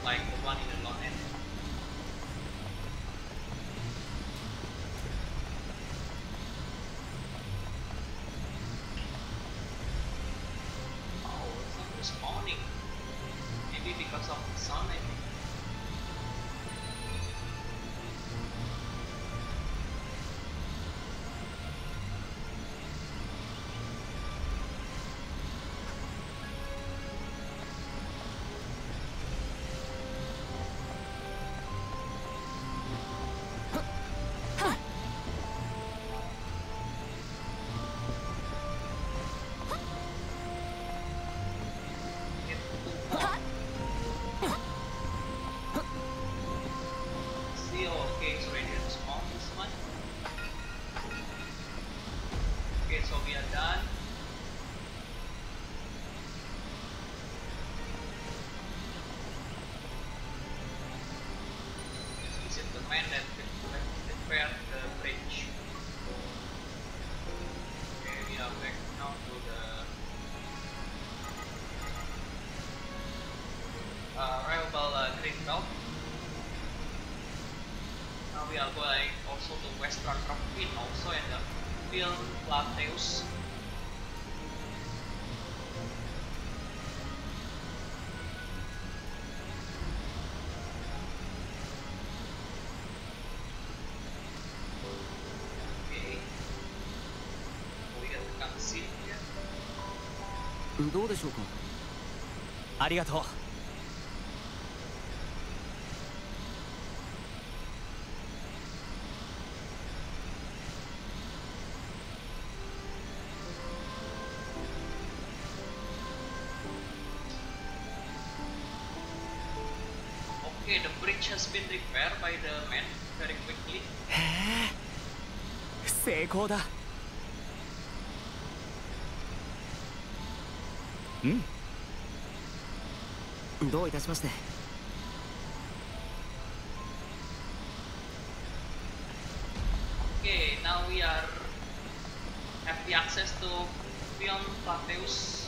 like the one in the long end. Oh, it's not respawning. Maybe because of the sun, I think. So we are done. Is it the man that repaired the bridge? Okay, we are back now to the reliable green belt. Now we are going also to Western Ravine also and the Film Plateaus. Okay. We got the cutscene here. どうでしょうか。ありがとう。 Okay, the bridge has been repaired by the man very quickly. へえ、成功だ。うん。どういたしまして。 Okay, now we are have the access to Film Plateaus.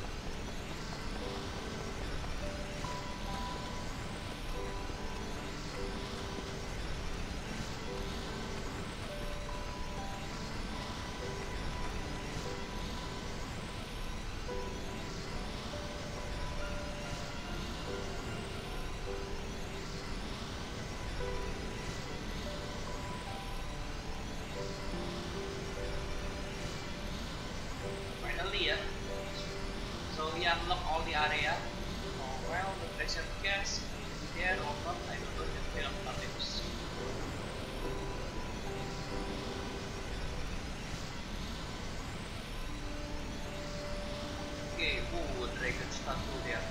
Yeah. So we unlock all the area. Oh, well, the treasure gas there or not, I don't know the Film Plateaus. Okay, ooh, dragon statue there.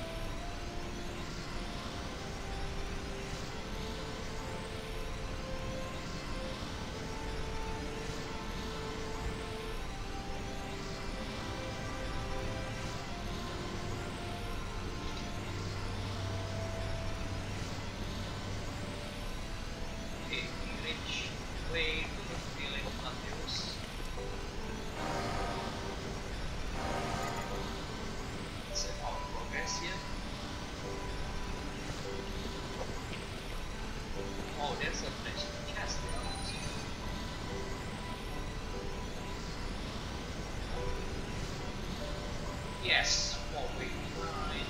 Way to the Film Plateaus. Set our progress here. Oh, there's a treasure chest there also. Yes, 489.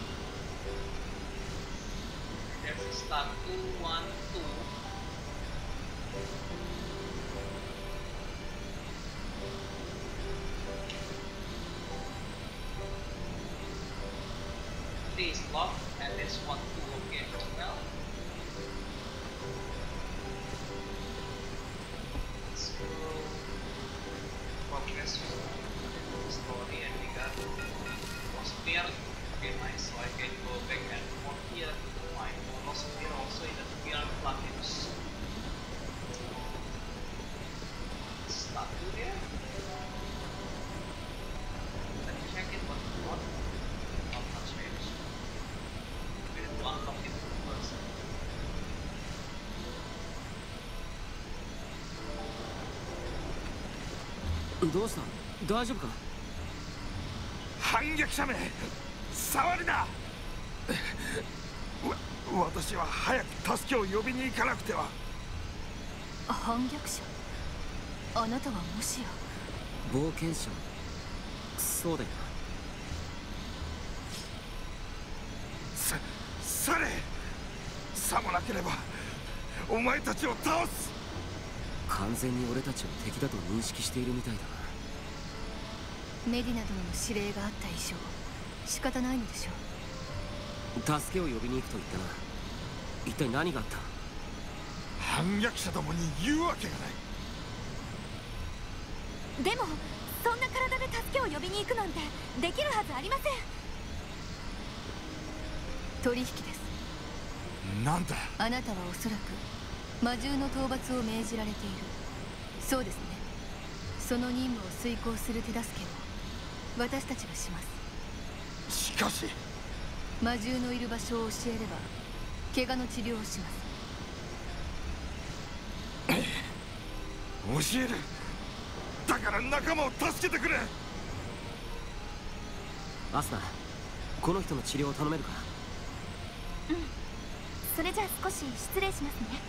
There's a statue 1, 2. Is locked and this one to locate as well. Let's go progress the story and we got Monospear. Okay, nice, so I can go back and forth here to find Monospear also in the Film Plateaus. Statue there. Let me check it what we want. Not much range. Unlock it first. どうした？大丈夫か？ 反撃者め、触るな。 私は早く助けを呼びに行かなくては。 反逆者、あなたはもしや冒険者。そうだよな。 され、さもなければお前たちを倒す。 完全に俺たちを敵だと認識しているみたいだな。 メディナ殿の指令があった以上仕方ないのでしょう。 助けを呼びに行くと言ったな。一体何があった？ 反逆者どもに言うわけがない。 でもそんな体で助けを呼びに行くなんてできるはずありません。取引です。 なんだ。 あなたはおそらく魔獣の討伐を命じられている。そうですね。その任務を遂行する手助けを私たちがします。 しかし魔獣のいる場所を教えれば怪我の治療をします。 教える。だから仲間を助けてくれ。 アスナ、この人の治療を頼めるか？ うん、それじゃあ少し失礼しますね。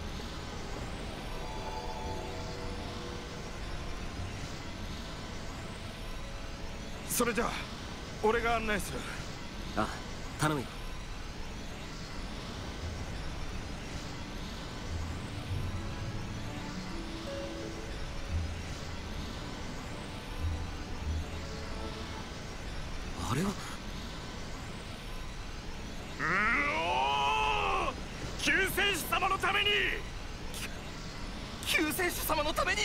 それじゃあ俺が案内する。 ああ、頼むよ。あれは救世主様のために。救世主様のために。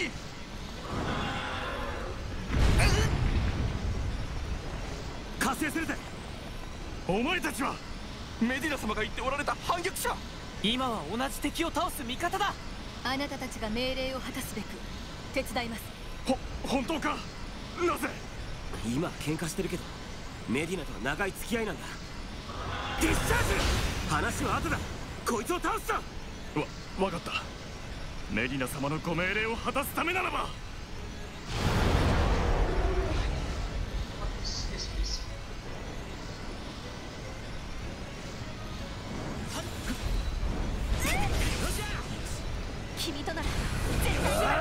加勢するぜ。 お前たちはメディナ様が言っておられた反逆者。 今は同じ敵を倒す味方だ。 あなたたちが命令を果たすべく手伝います。 本当か？なぜ？ 今は喧嘩してるけどメディナとは長い付き合いなんだ。ディスチャージ！話は後だ。こいつを倒すぞ。 わかった。メディナ様のご命令を果たすためならば。 君となら絶対に負けない。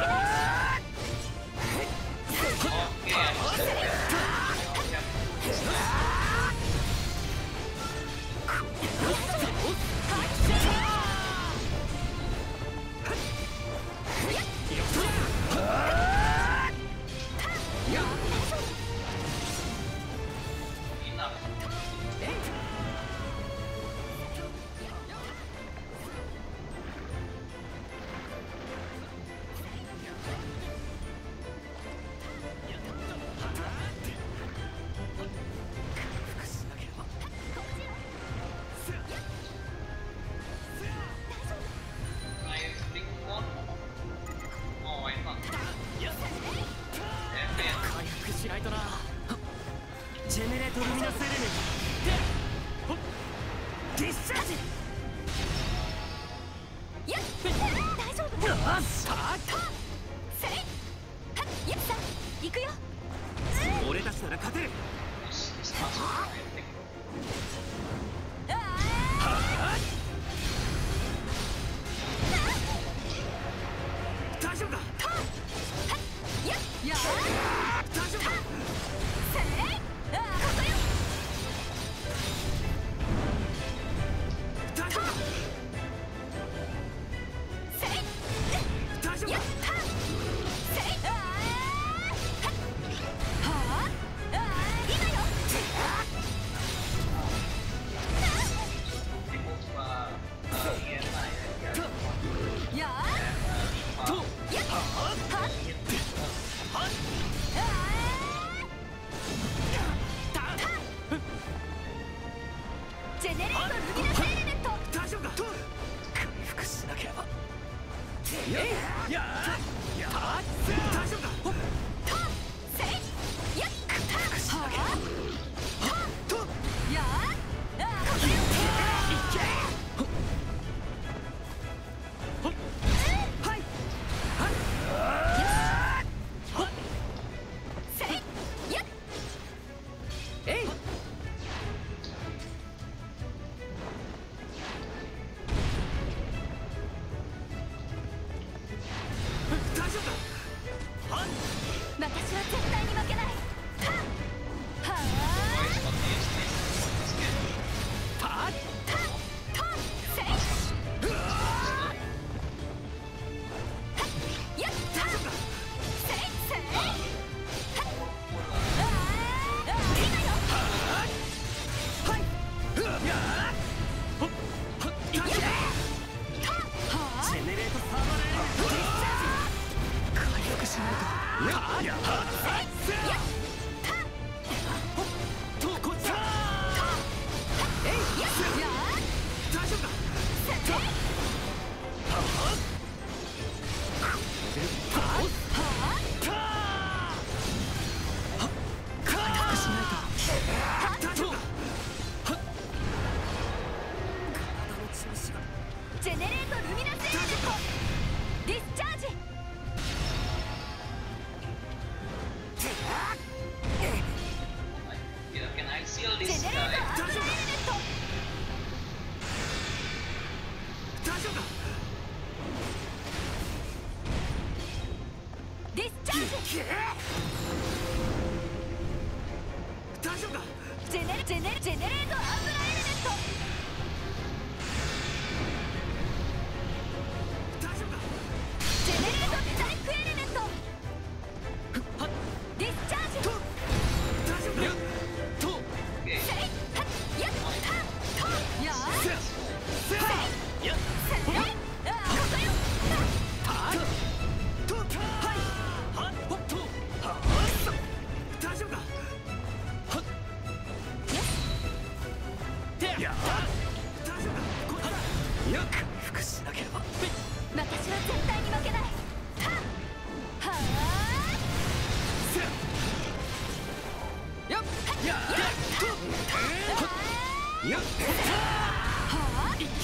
ジェネレートルミナスエレメントディスチャージ。 やっ大丈夫。せいユキさん行くよ。 俺たちなら勝てる。大丈夫だ。 や大丈夫だ。 ジェネレートルミナスエレメント。 大丈夫だ。回復しなければ。大丈夫だ。 ジェネレートルミナスエレメントディスチャージ。 Yeah, can I seal ジ this ェネレー guy? トアングラエレメントディスチャージ。ジェネレートアングラエレメントジェネレートメタリックエレメントディスチャージ。 Okay. せいはっやっはっとやーせいせいあーここよ私は絶対に負けないはあよっやっいけ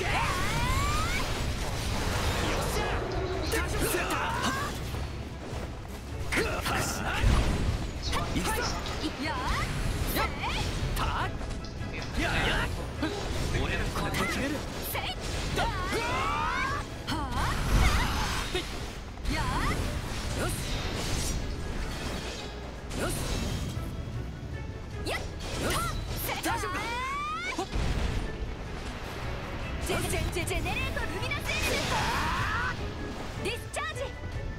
ジェネレートルミナスエレメントディスチャージ。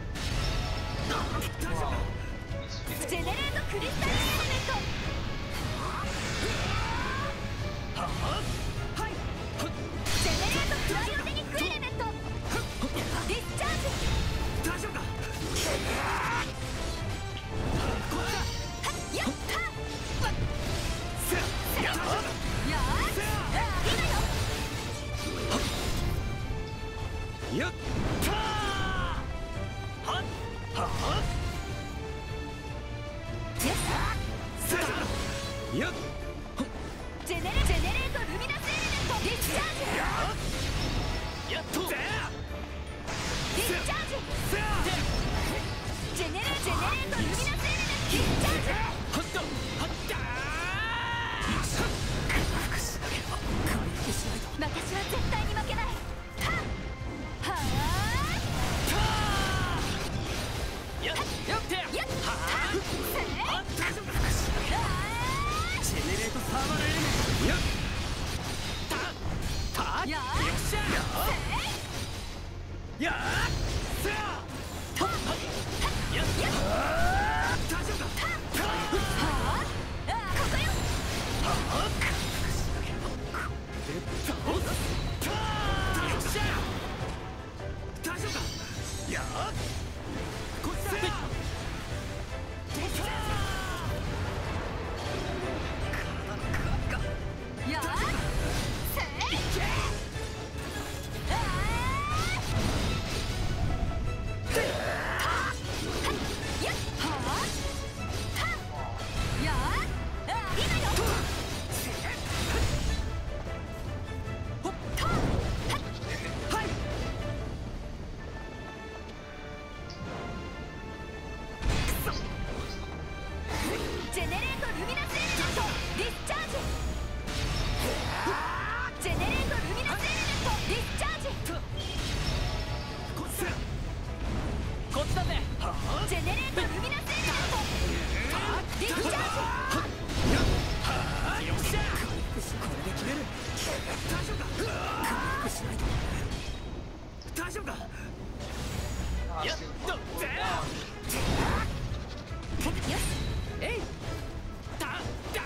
ジェネレートクリスタルエレメントジェネレートクライオテニックエレメントディスチャージ。やったやーやったーはっはっやっジェネレートルミナスエレメントディスチャージ。 やっとディスチャージ。ジェネレートルミナスエレメントディスチャージ。 はっだはっだ私は絶対に負けないはあやってやっはあジェネレートサーバルエレメントやったやよっしゃやっせややっ大丈夫だはあここよ大丈夫だやっこっちだやせいやっはあや今よジェネレートルミナスエレメントディスチャージ。ジェネレートルミナスエレメントディスチャージ。 こっちだぜジェネレートルミナスエレメントディスチャージ。 よっしゃこれで決める大丈夫だしないと大丈夫だやっとぜよしえいだだ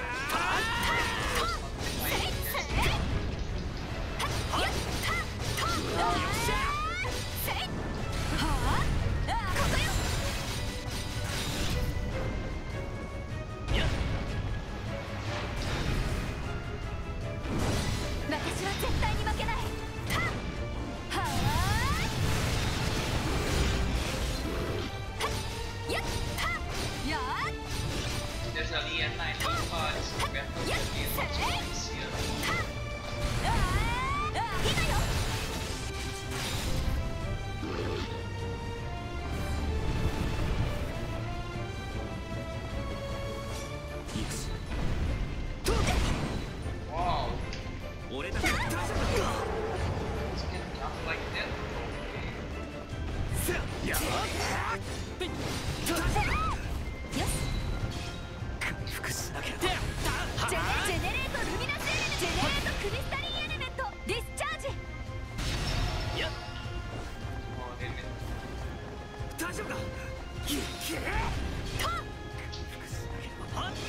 せいせいやったよっしゃせいはあここよ絶対に負けない。はーい。やっやー。 There's a Lian 9 cards compared to the game much more easier. 今よ。 Wow, 俺だけ this can jump like that. Okay. やよし。 回復しなきゃ。 ジェネレートルミナスエレメント、ジェネレートクリスタリンエレメントディスチャージ。 やっ Oh, damn it. 大丈夫か。いけ。 トン。 回復しなければ。はっ。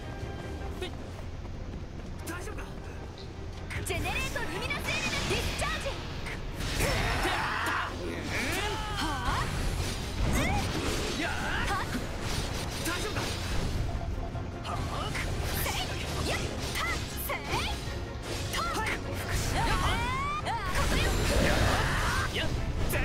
大丈夫か。 ジェネレートルミナスエレメントディスチャージ。はあ。 やー。 は大丈夫か。はあ。 せい。やっはせい。トン。 回復しなきゃ。 ここよ。 やっぜ。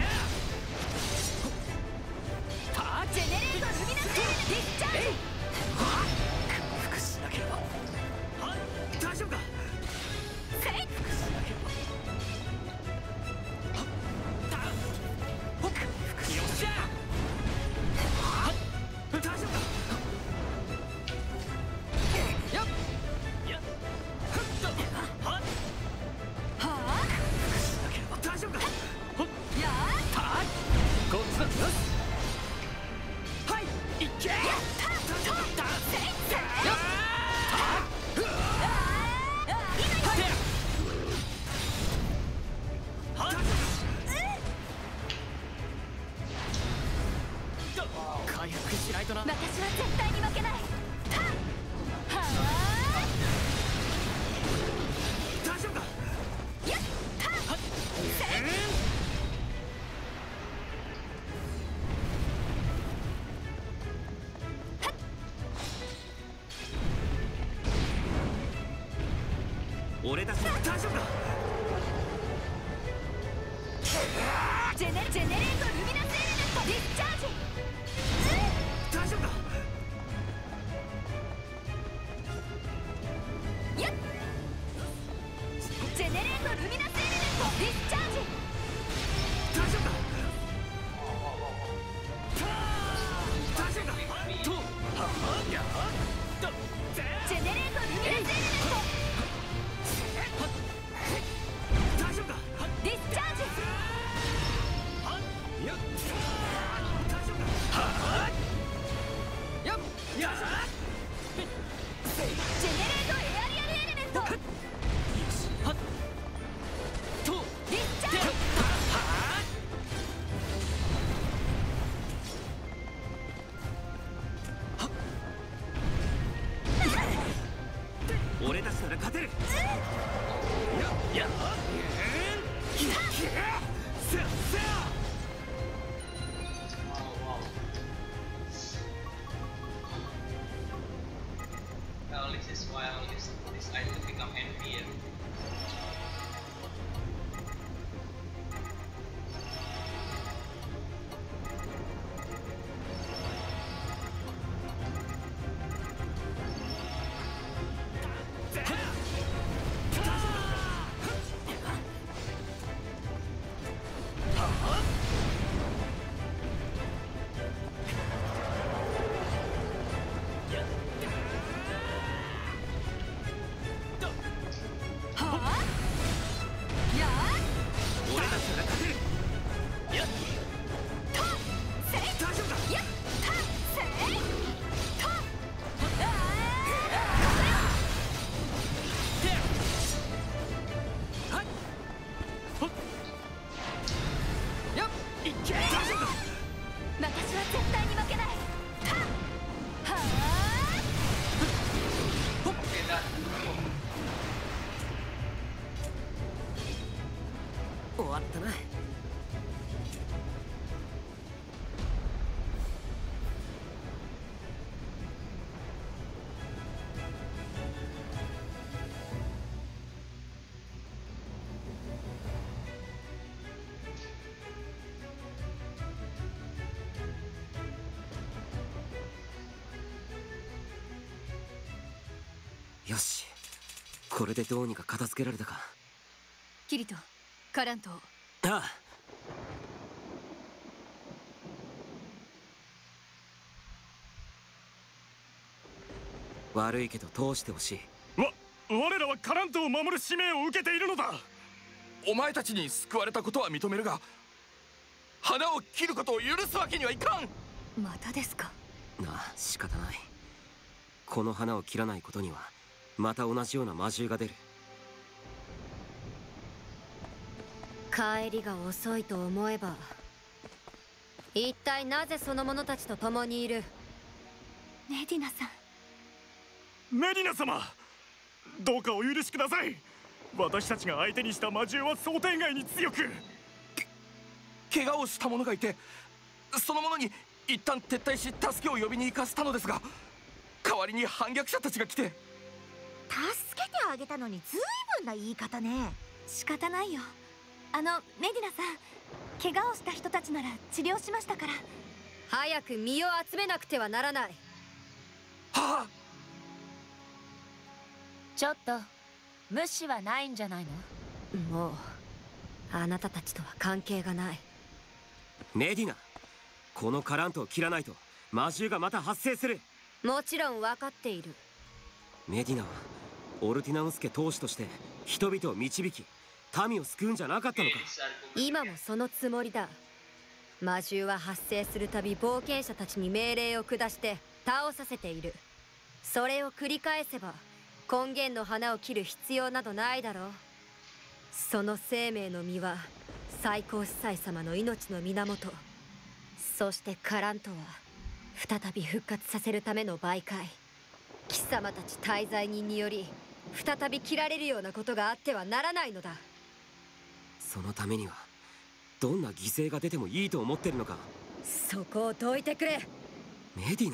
はジェネレートルミナスエレメントディスチャージ。 回復しなければ。は大丈夫か。 せい。 回復しなければ。はっ。回復しよっしゃ。はっ。大丈夫か。やっ。やっ。ふっと。はっ。 はあ。 回復しなければ。大丈夫か。ほっ。 やー。 はっ。こっちだ。よし。はい。いけ。 やったトン。せい。せい。 よっ。はっ。 今よ。 はっ。回復しないとな。 私は絶対に負けない。はあ。 大丈夫か。 やったはっ。 せい。 俺たち大丈夫か。 ジェネレートルミナスエレメントディスチャージ。 大丈夫か。 やっ。ジェネレートルミナスエレメントディスチャージ。 大丈夫か。大丈夫か。とはやっとぜ。 ジェネレートルミナスエレメント大丈夫か。 ディスチャージ。 やっ。大丈夫か。はやっ。やっ。 ジェネレートエアリアルエレメントよし。はっ。とディスチャージ。 は俺たちなら勝てる。やっ。いけ。せやせや。 Wow, wow. Well, this is why this item become NPM. よし、これでどうにか片付けられたか。 キリト、カラント。 ああ。悪いけど通してほしい。 我らはカラントを守る使命を受けているのだ。 お前たちに救われたことは認めるが、花を切ることを許すわけにはいかん。 またですか。 なあ、仕方ない。この花を切らないことにはまた同じような魔獣が出る。 帰りが遅いと思えば、一体なぜその者たちと共にいる？ メディナさん。 メディナ様、どうかお許しください。私たちが相手にした魔獣は想定外に強く、 怪我をした者がいて、その者に一旦撤退し助けを呼びに行かせたのですが、代わりに反逆者たちが来て。 助けてあげたのに随分な言い方ね。 仕方ないよ。メディナさん、怪我をした人たちなら治療しましたから。 早く身を集めなくてはならない。 はあ。 ちょっと無視はないんじゃないの？ もうあなたたちとは関係がない。 メディナ、このカラントを切らないと魔獣がまた発生する。 もちろん分かっている。 メディナはオルティナムス家当主として人々を導き民を救うんじゃなかったのか。 今もそのつもりだ。魔獣は発生するたび冒険者たちに命令を下して倒させている。それを繰り返せば根源の花を切る必要などないだろう。その生命の実は最高司祭様の命の源。そしてカラントは再び復活させるための媒介。貴様たち大罪人により再び切られるようなことがあってはならないのだ。 そのためにはどんな犠牲が出てもいいと思ってるのか。 そこをどいてくれ。 メディナ、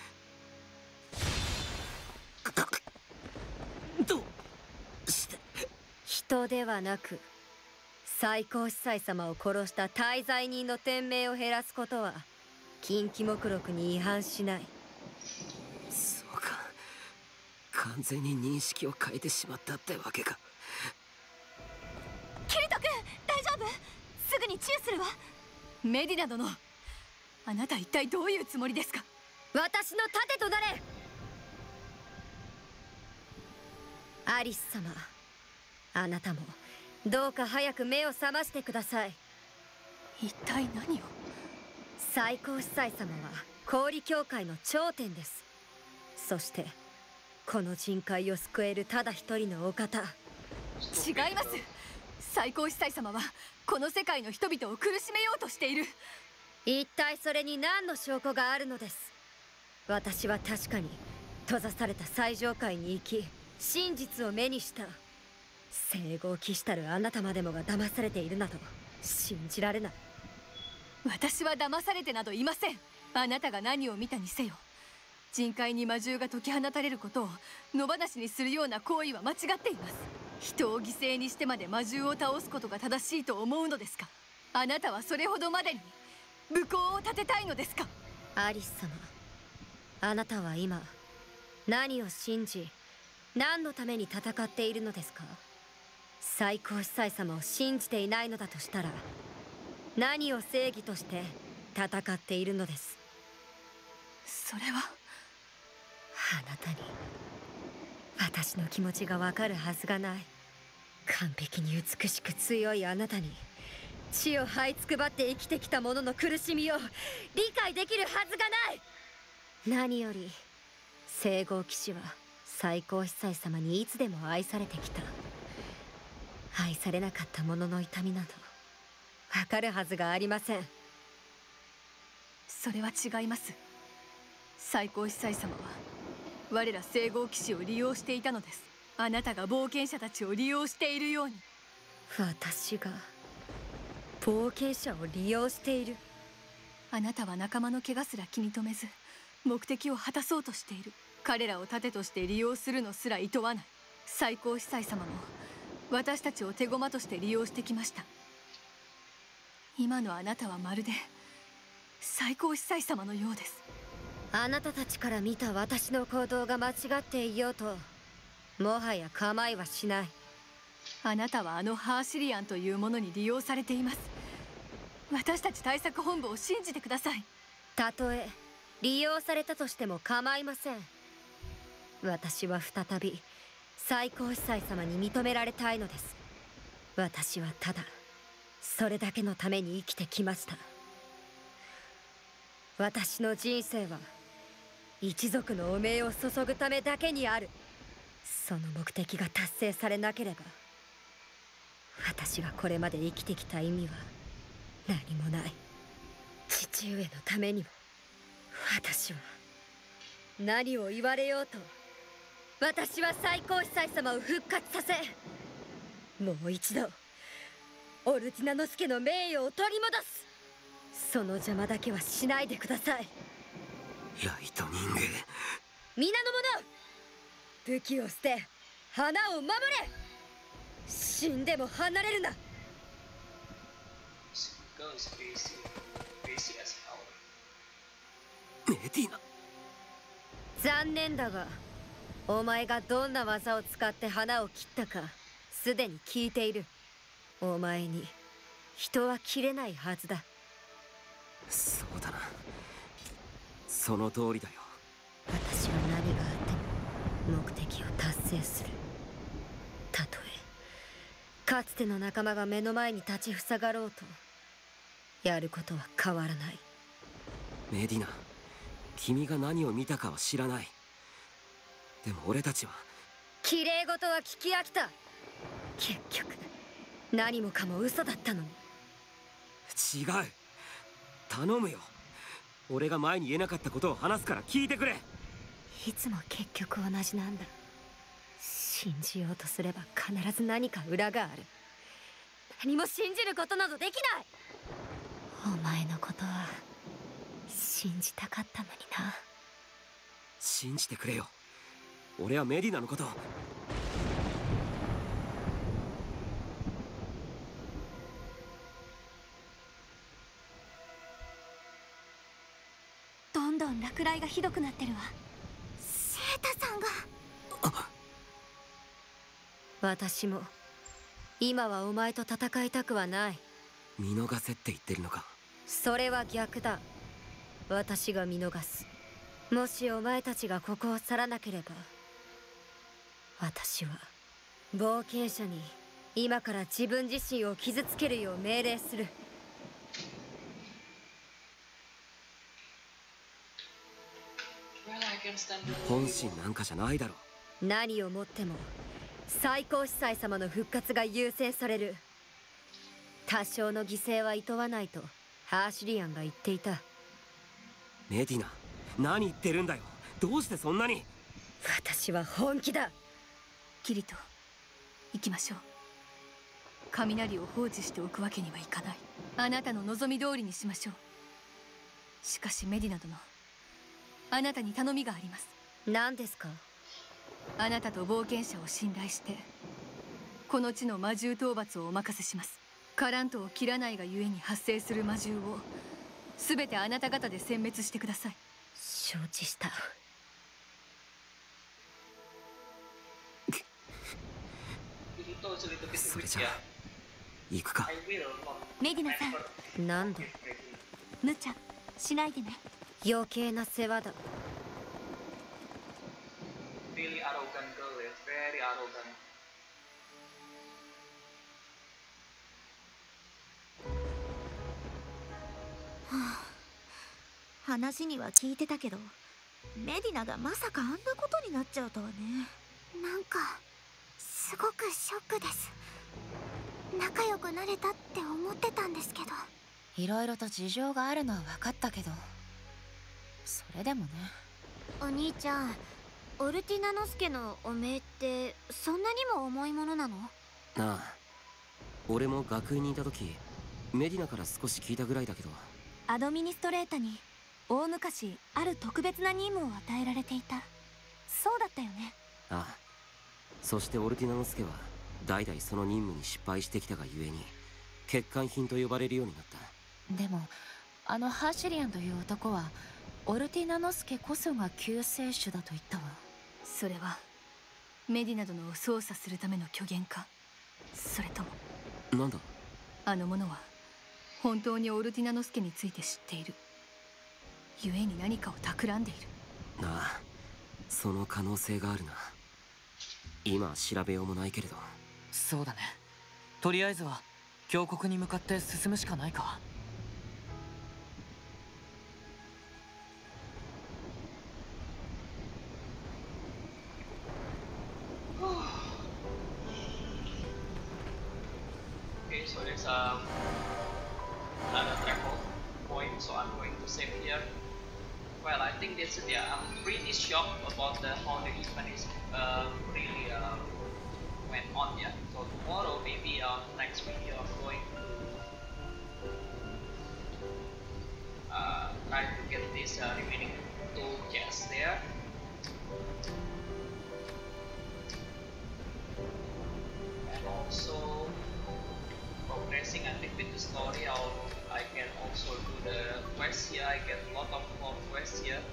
どうして。 人ではなく最高司祭様を殺した大罪人の天命を減らすことは禁忌目録に違反しない。 そうか、完全に認識を変えてしまったってわけか。 キリト君、大丈夫？すぐにチューするわ。メディナ殿、あなた一体どういうつもりですか？ 私の盾となれ。アリス様、あなたもどうか早く目を覚ましてください。 一体何を？ 最高司祭様は氷教会の頂点です。そしてこの人海を救えるただ一人のお方。 違います。最高司祭様はこの世界の人々を苦しめようとしている。 一体それに何の証拠があるのです？私は確かに閉ざされた最上界に行き真実を目にした。聖号騎士たるあなたまでもが騙されているなど信じられない。 私は騙されてなどいません。あなたが何を見たにせよ、人海に魔獣が解き放たれることを野放しにするような行為は間違っています。人を犠牲にしてまで魔獣を倒すことが正しいと思うのですか？あなたはそれほどまでに武功を立てたいのですか？ アリス様、あなたは今何を信じ何のために戦っているのですか？最高司祭様を信じていないのだとしたら何を正義として戦っているのです？ それはあなたに私の気持ちがわかるはずがない。完璧に美しく強いあなたに地を這いつくばって生きてきた者の苦しみを理解できるはずがない。何より聖号騎士は最高司祭様にいつでも愛されてきた。愛されなかった者の痛みなどわかるはずがありません。 それは違います。最高司祭様は我ら聖号騎士を利用していたのです。あなたが冒険者たちを利用しているように。 私が冒険者を利用している？ あなたは仲間の怪我すら気に留めず目的を果たそうとしている。彼らを盾として利用するのすら厭わない。最高司祭様も私たちを手駒として利用してきました。今のあなたはまるで最高司祭様のようです。 あなたたちから見た私の行動が間違っていようともはや構いはしない。 あなたはあのハーシリアンというものに利用されています。私たち対策本部を信じてください。 たとえ利用されたとしても構いません。私は再び最高司祭様に認められたいのです。私はただそれだけのために生きてきました。私の人生は一族の汚名を注ぐためだけにある。その目的が達成されなければ、私がこれまで生きてきた意味は何もない。父上のためにも私は何を言われようと、私は最高司祭様を復活させ、もう一度オルティナノスケの名誉を取り戻す。その邪魔だけはしないでください。 ライトニング。 皆の者、武器を捨て花を守れ。死んでも離れるな。 メディナ。 残念だが、お前がどんな技を使って花を切ったかすでに聞いている。お前に人は切れないはずだ。 そうだな、その通りだよ。 私は何があっても目的を達成する。たとえかつての仲間が目の前に立ちふさがろうと、やることは変わらない。 メディナ、君が何を見たかは知らない。でも俺たちは綺麗事は聞き飽きた。結局何もかも嘘だったのに。 違う、頼むよ。俺が前に言えなかったことを話すから聞いてくれ。 いつも結局同じなんだ。信じようとすれば必ず何か裏がある。何も信じることなどできない。お前のことは信じたかったのにな。 信じてくれよ。俺はメディナのことを。 どんどん落雷がひどくなってるわ。セータさんが。 私も今はお前と戦いたくはない。 見逃せって言ってるのか。 それは逆だ。私が見逃す。もしお前たちがここを去らなければ、私は冒険者に今から自分自身を傷つけるよう命令する。 本心なんかじゃないだろ。 何をもっても最高司祭様の復活が優先される。多少の犠牲はいとわないとハーシリアンが言っていた。 メディナ、何言ってるんだよ。どうしてそんなに。 私は本気だ。 キリト、行きましょう。雷を放置しておくわけにはいかない。あなたの望み通りにしましょう。しかしメディナ殿、あなたに頼みがあります。 何ですか？ あなたと冒険者を信頼してこの地の魔獣討伐をお任せします。カラントを切らないがゆえに発生する魔獣を全てあなた方で殲滅してください。 承知した。 それじゃあ行くか。 メディナさん、 なんだ？ 無茶しないでね。 余計な世話だ。 Really arrogant girl, ya. Very arrogant. 話には聞いてたけど、メディナがまさかあんなことになっちゃうとはね。なんかすごくショックです。仲良くなれたって思ってたんですけど。 いろいろと事情があるのは分かったけど、それでもね。 お兄ちゃん、オルティナノスケの汚名ってそんなにも重いものなの？ ああ、俺も学院にいた時メディナから少し聞いたぐらいだけど。 アドミニストレータに大昔ある特別な任務を与えられていた。そうだったよね。 ああ、そしてオルティナノスケは代々その任務に失敗してきたがゆえに欠陥品と呼ばれるようになった。 でもあのハーシリアンという男はオルティナノスケこそが救世主だと言ったわ。 それはメディなどのを操作するための虚言か、それともなんだ。 あの者は本当にオルティナノスケについて知っている、故に何かを企んでいる。 ああ、その可能性があるな。今は調べようもないけれど。 そうだね。とりあえずは峡谷に向かって進むしかないか。 Okay, so there's another travel point, so I'm going to save here. Well, I think this, yeah, I'm pretty shocked about how the event is really went on, yeah. So tomorrow, maybe next video, I'm going to try to get this remaining 2 chests there. And also progressing I think with the story, I can also do the quest here. I get a lot of more quests here.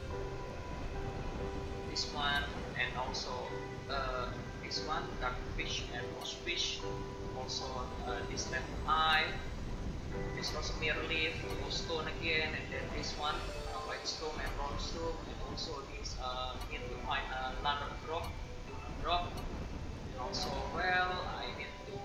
This one and also this one, Darkfish and Rosefish. Also this left eye, this Rosemere leaf, Stone again, and then this one, White Stone and Brown Stone, and also this need to find another drop, and also well I need to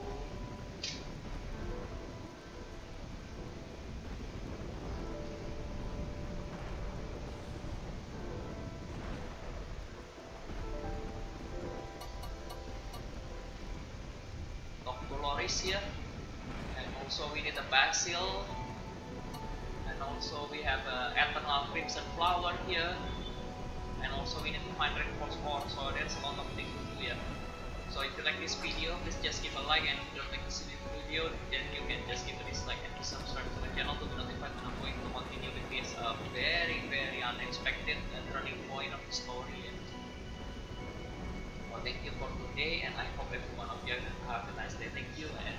Dolores here, and also we need a basil, and also we have a eternal crimson flower here, and also we need to find reinforced ore. So there's a lot of things to do here. So if you like this video, please just give a like, and if you don't like this video, then you can just give a dislike and please subscribe to my channel to be notified when I'm going to continue with this very unexpected turning point of the story. Well, thank you for today, and I hope every one of you have a nice day. Thank you.